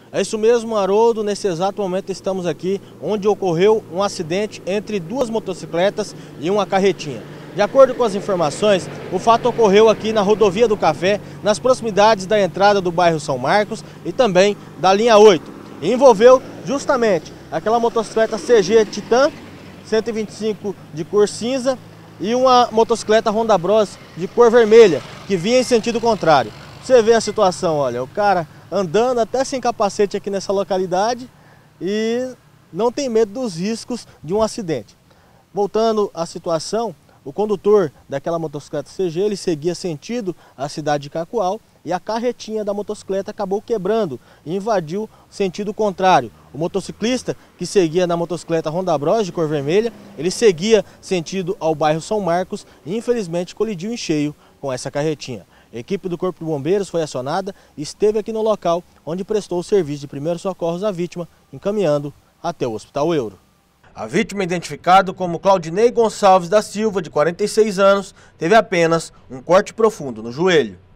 É isso mesmo, Haroldo. Nesse exato momento estamos aqui onde ocorreu um acidente entre duas motocicletas e uma carretinha. De acordo com as informações, o fato ocorreu aqui na Rodovia do Café, nas proximidades da entrada do bairro São Marcos e também da linha 8. E envolveu justamente aquela motocicleta CG Titan 125 de cor cinza e uma motocicleta Honda Bros de cor vermelha, que vinha em sentido contrário. Você vê a situação, olha, o cara andando até sem capacete aqui nessa localidade e não tem medo dos riscos de um acidente. Voltando à situação, o condutor daquela motocicleta CG, ele seguia sentido a cidade de Cacoal e a carretinha da motocicleta acabou quebrando e invadiu sentido contrário. O motociclista que seguia na motocicleta Honda Bros de cor vermelha, ele seguia sentido ao bairro São Marcos e infelizmente colidiu em cheio com essa carretinha. A equipe do Corpo de Bombeiros foi acionada e esteve aqui no local, onde prestou o serviço de primeiros socorros à vítima, encaminhando até o Hospital Euro. A vítima, identificada como Claudinei Gonçalves da Silva, de 46 anos, teve apenas um corte profundo no joelho.